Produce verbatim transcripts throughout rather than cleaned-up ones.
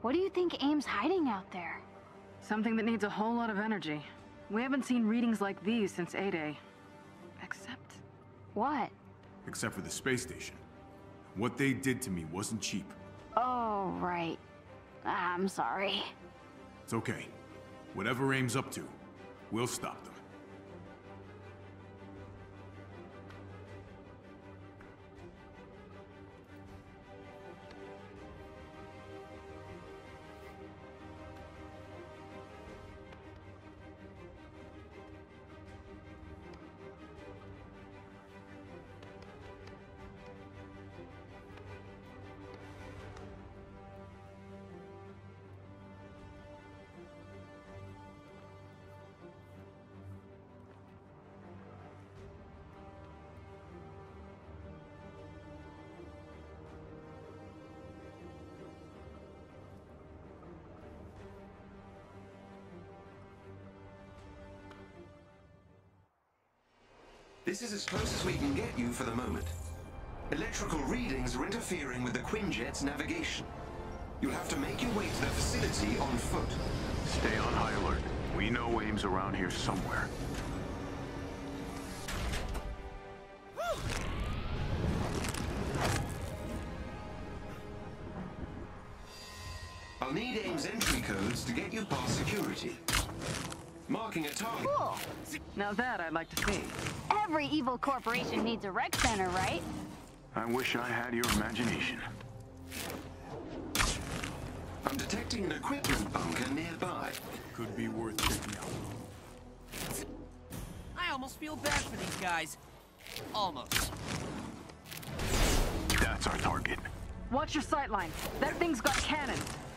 What do you think AIM's hiding out there? Something that needs a whole lot of energy. We haven't seen readings like these since A-Day. Except... What? Except for the space station. What they did to me wasn't cheap. Oh, right. I'm sorry. It's okay. Whatever AIM's up to, we'll stop them. This is as close as we can get you for the moment. Electrical readings are interfering with the Quinjet's navigation. You'll have to make your way to the facility on foot. Stay on high alert. We know AIM's around here somewhere. I'll need AIM's entry codes to get you past security. Marking a target. Cool. Now that I'd like to see. Every evil corporation needs a rec center, right? I wish I had your imagination. I'm detecting an equipment bunker nearby. Could be worth checking out. I almost feel bad for these guys. Almost. That's our target. Watch your sightline. That thing's got cannons.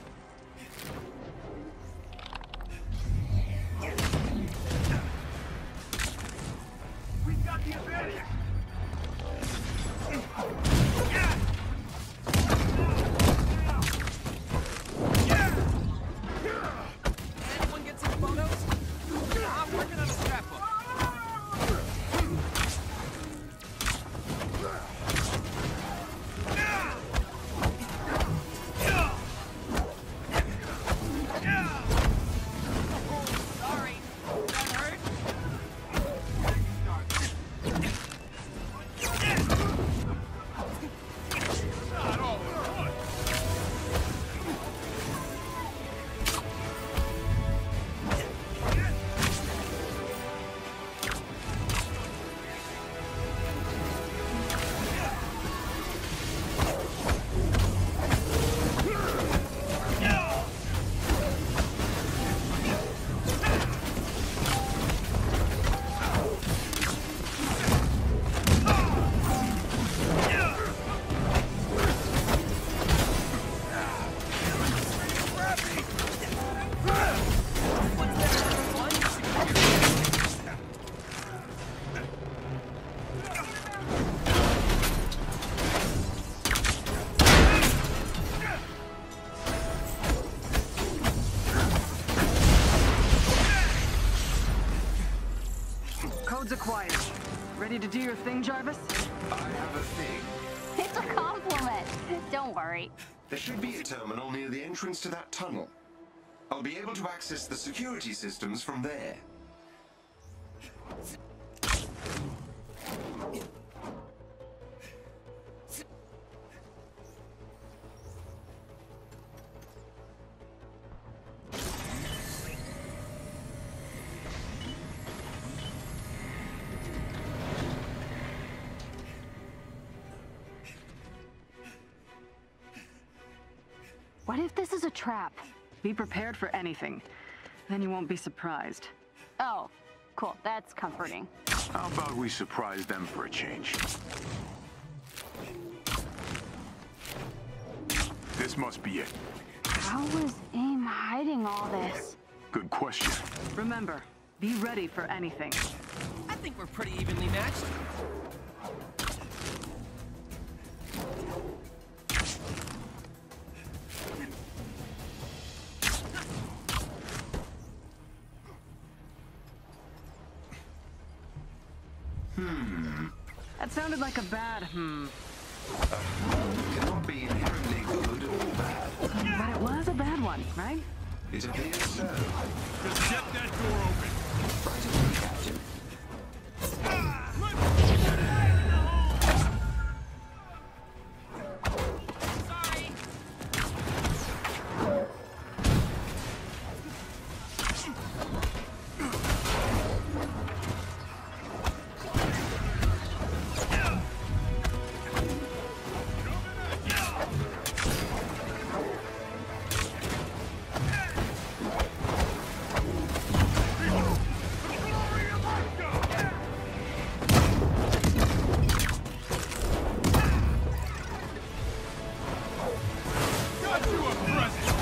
We've got the advantage! Anyone get some photos? I'm working on a scrapbook. Sorry. That hurt? Not all at once! Codes acquired. Ready to do your thing, Jarvis? I have a thing. It's a compliment. Don't worry. There should be a terminal near the entrance to that tunnel. I'll be able to access the security systems from there. What if this is a trap? Be prepared for anything. Then you won't be surprised. Oh, cool. That's comforting. How about we surprise them for a change? This must be it. How was AIM hiding all this? Good question. Remember, be ready for anything. I think we're pretty evenly matched. Hmm. That sounded like a bad hmm. Cannot be inherently good or bad. But it was a bad on, right? It appears so. Just get that door open. Right away, Captain. Sorry. Got you a present.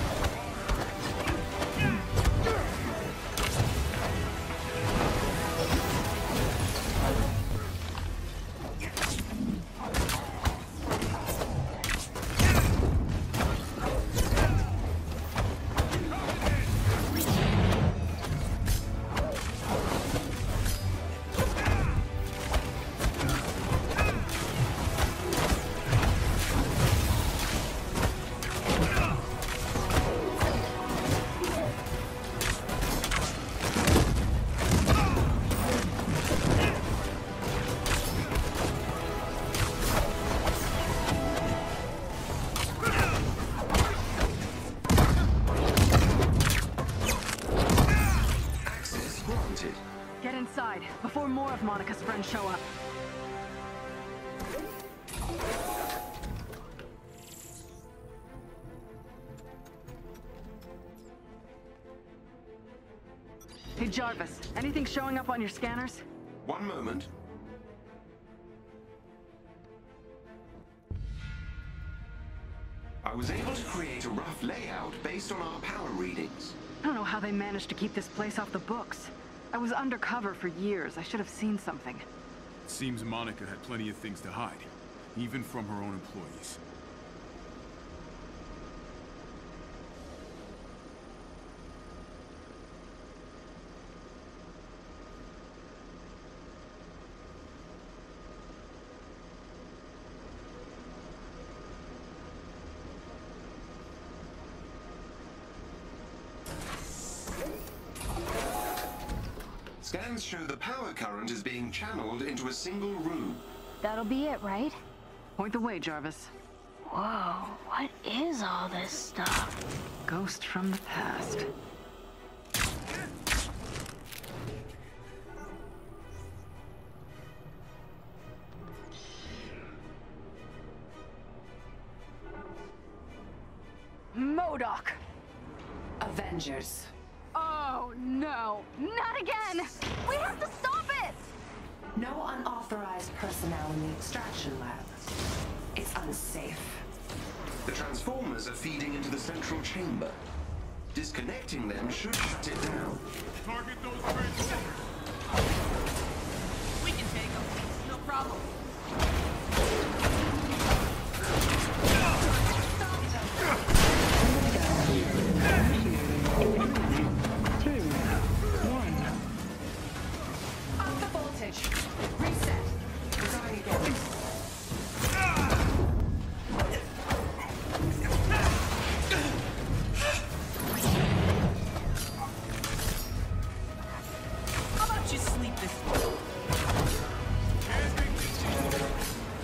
Access granted. Get inside, before more of Monica's friends show up. Hey Jarvis, anything showing up on your scanners? One moment. I was able to create a rough layout based on our power readings. I don't know how they managed to keep this place off the books. I was undercover for years. I should have seen something. It seems Monica had plenty of things to hide, even from her own employees. Scans show the power current is being channeled into a single room. That'll be it, right? Point the way, Jarvis. Whoa, what is all this stuff? Ghost from the past. MODOK! Avengers. Oh no, not again! We have to stop it! No unauthorized personnel in the extraction lab. It's unsafe. The transformers are feeding into the central chamber. Disconnecting them should shut it down. Target those transformers. We can take them. No problem. Up the voltage. Reset. Design again. How about you sleep this one?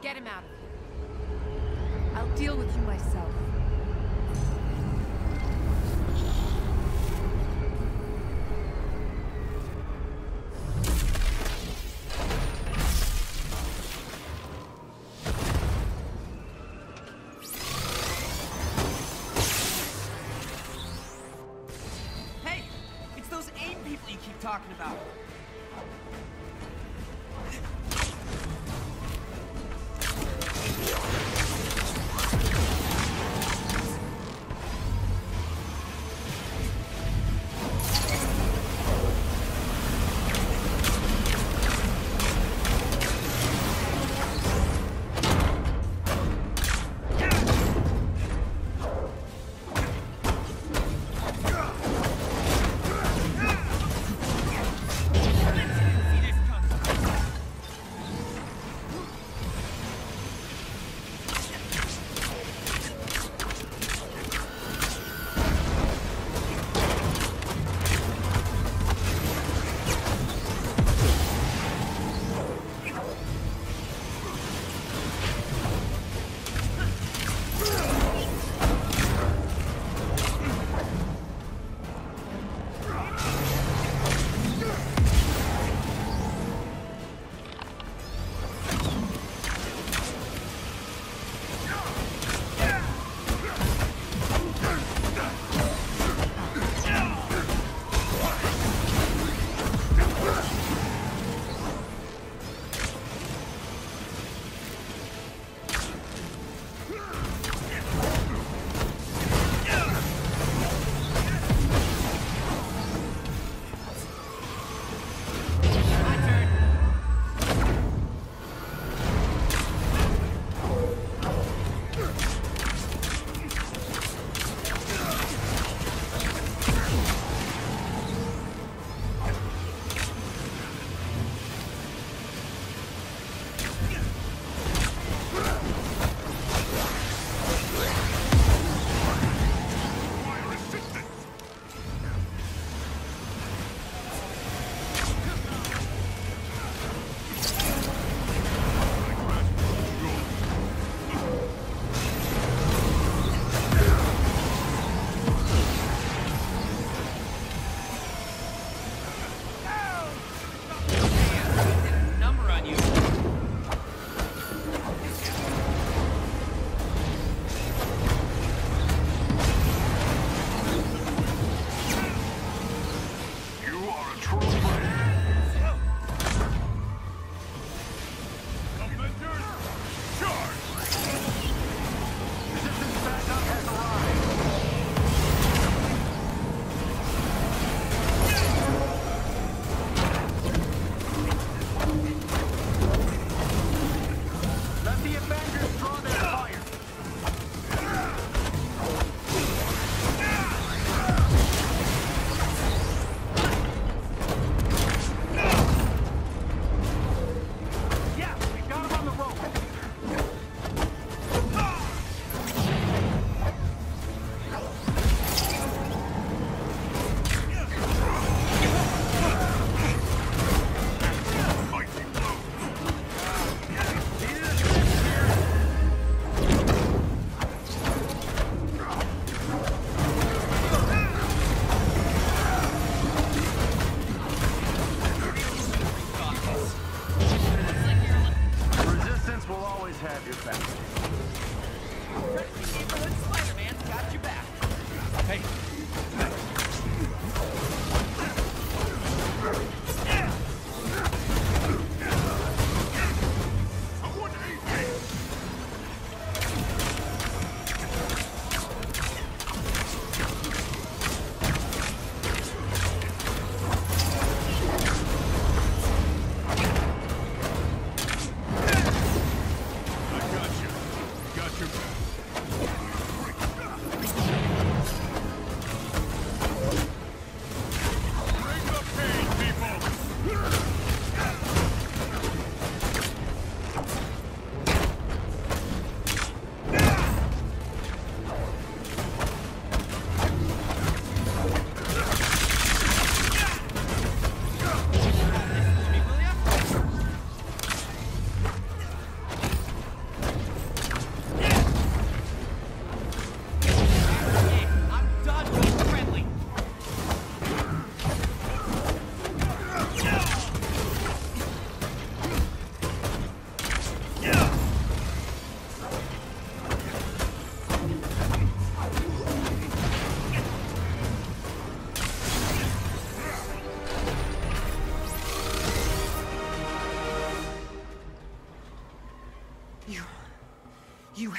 Get him out of here. I'll deal with you myself. Hey! It's those AIM people you keep talking about.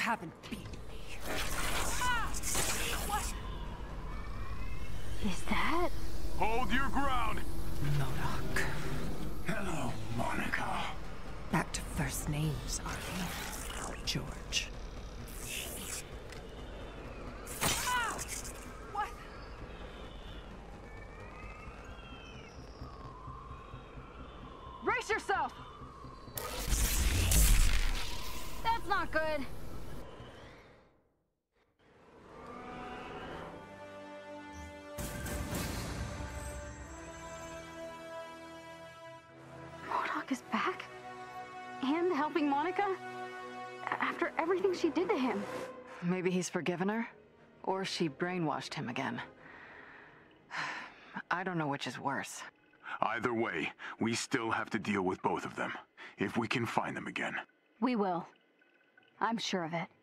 haven't beaten me. Is that? Hold your ground! Modok. Hello, Monica. Back to first names, are we? George. What? Brace yourself! That's not good. Modok is back? And helping Monica? After everything she did to him. Maybe he's forgiven her? Or she brainwashed him again. I don't know which is worse. Either way, we still have to deal with both of them. If we can find them again. We will. I'm sure of it.